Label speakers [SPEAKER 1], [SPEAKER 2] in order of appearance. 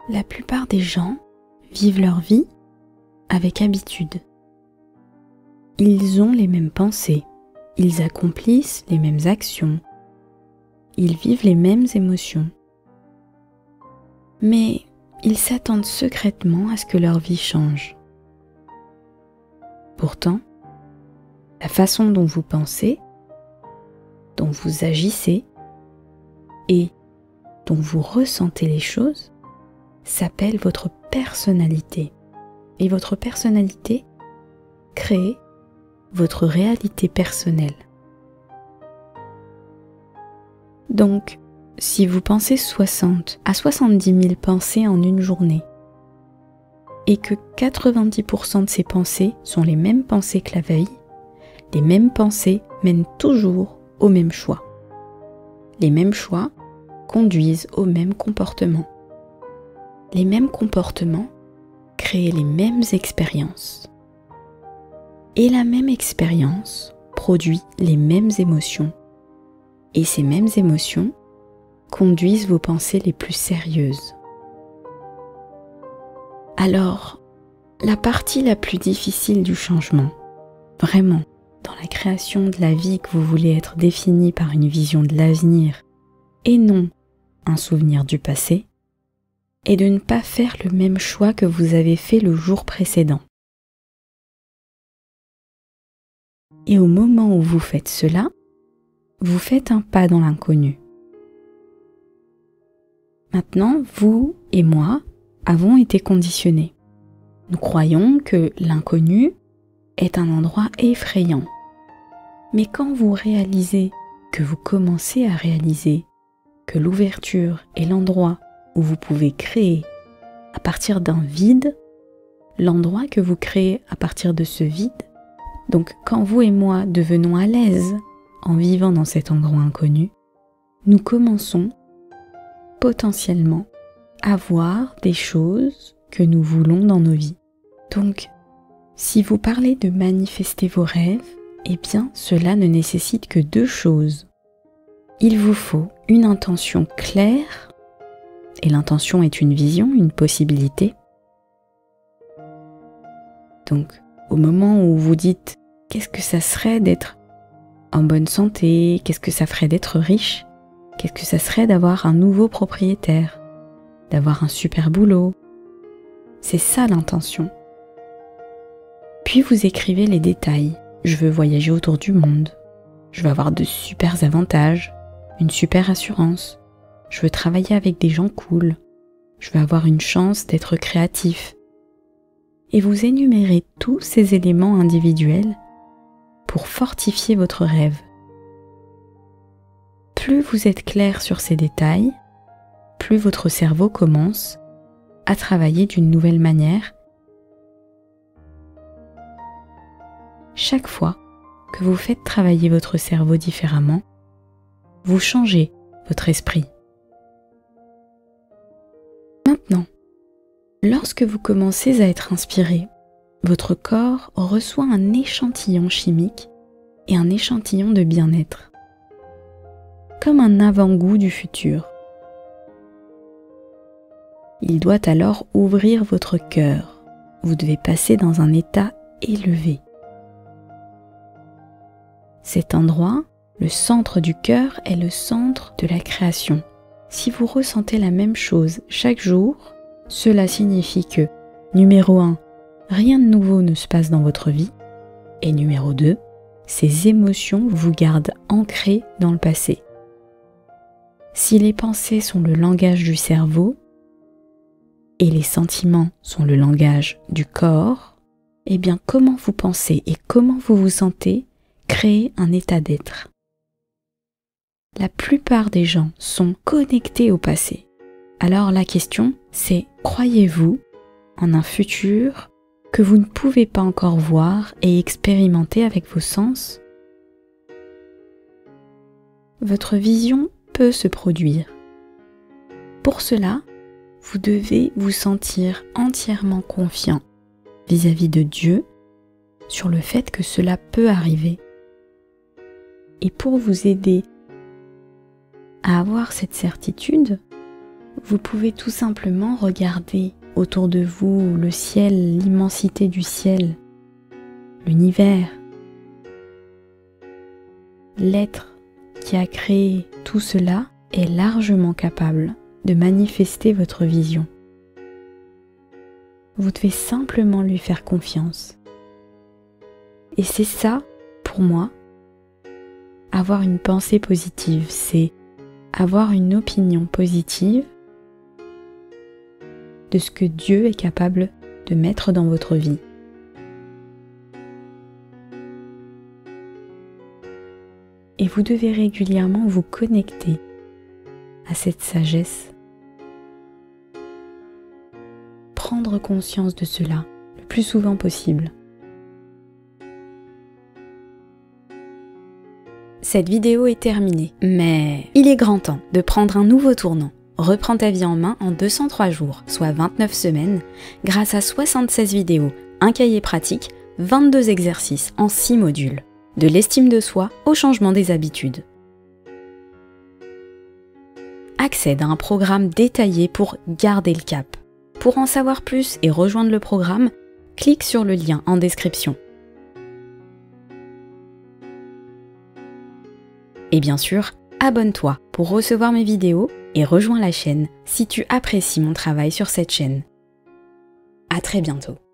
[SPEAKER 1] La plupart des gens vivent leur vie avec habitude. Ils ont les mêmes pensées, ils accomplissent les mêmes actions, ils vivent les mêmes émotions. Mais ils s'attendent secrètement à ce que leur vie change. Pourtant, la façon dont vous pensez, dont vous agissez et dont vous ressentez les choses s'appelle votre personnalité. Et votre personnalité crée votre réalité personnelle. Donc, si vous pensez 60 à 70 000 pensées en une journée, et que 90% de ces pensées sont les mêmes pensées que la veille, les mêmes pensées mènent toujours au même choix. Les mêmes choix conduisent au même comportement. Les mêmes comportements créent les mêmes expériences. Et la même expérience produit les mêmes émotions. Et ces mêmes émotions conduisent vos pensées les plus sérieuses. Alors, la partie la plus difficile du changement, vraiment, dans la création de la vie que vous voulez être définie par une vision de l'avenir et non un souvenir du passé, est de ne pas faire le même choix que vous avez fait le jour précédent. Et au moment où vous faites cela, vous faites un pas dans l'inconnu. Maintenant, vous et moi avons été conditionnés. Nous croyons que l'inconnu est un endroit effrayant. Mais quand vous réalisez, que vous commencez à réaliser que l'ouverture est l'endroit où vous pouvez créer à partir d'un vide, l'endroit que vous créez à partir de ce vide, donc quand vous et moi devenons à l'aise en vivant dans cet endroit inconnu, nous commençons potentiellement à voir des choses que nous voulons dans nos vies. Donc, si vous parlez de manifester vos rêves, eh bien cela ne nécessite que deux choses. Il vous faut une intention claire, et l'intention est une vision, une possibilité. Donc, au moment où vous dites « qu'est-ce que ça serait d'être en bonne santé ? Qu'est-ce que ça ferait d'être riche ? Qu'est-ce que ça serait d'avoir un nouveau propriétaire ? D'avoir un super boulot ?» C'est ça l'intention. Puis vous écrivez les détails. Je veux voyager autour du monde. Je veux avoir de super avantages, une super assurance. Je veux travailler avec des gens cool. Je veux avoir une chance d'être créatif. Et vous énumérez tous ces éléments individuels pour fortifier votre rêve. Plus vous êtes clair sur ces détails, plus votre cerveau commence à travailler d'une nouvelle manière. Chaque fois que vous faites travailler votre cerveau différemment, vous changez votre esprit. Maintenant, lorsque vous commencez à être inspiré, votre corps reçoit un échantillon chimique et un échantillon de bien-être, comme un avant-goût du futur. Il doit alors ouvrir votre cœur. Vous devez passer dans un état élevé. Cet endroit, le centre du cœur, est le centre de la création. Si vous ressentez la même chose chaque jour, cela signifie que, numéro 1, rien de nouveau ne se passe dans votre vie, et numéro 2, ces émotions vous gardent ancrés dans le passé. Si les pensées sont le langage du cerveau, et les sentiments sont le langage du corps, eh bien comment vous pensez et comment vous vous sentez crée un état d'être. La plupart des gens sont connectés au passé. Alors la question, c'est croyez-vous en un futur que vous ne pouvez pas encore voir et expérimenter avec vos sens? Votre vision peut se produire. Pour cela, vous devez vous sentir entièrement confiant vis-à-vis de Dieu sur le fait que cela peut arriver. Et pour vous aider à avoir cette certitude, vous pouvez tout simplement regarder autour de vous le ciel, l'immensité du ciel, l'univers, l'être qui a créé tout cela est largement capable de manifester votre vision. Vous devez simplement lui faire confiance. Et c'est ça, pour moi, avoir une pensée positive, c'est avoir une opinion positive de ce que Dieu est capable de mettre dans votre vie. Et vous devez régulièrement vous connecter à cette sagesse. Prendre conscience de cela le plus souvent possible. Cette vidéo est terminée, mais il est grand temps de prendre un nouveau tournant. Reprends ta vie en main en 203 jours, soit 29 semaines, grâce à 76 vidéos, un cahier pratique, 22 exercices en 6 modules. De l'estime de soi au changement des habitudes. Accède à un programme détaillé pour garder le cap. Pour en savoir plus et rejoindre le programme, clique sur le lien en description. Et bien sûr, abonne-toi pour recevoir mes vidéos et rejoins la chaîne si tu apprécies mon travail sur cette chaîne. À très bientôt.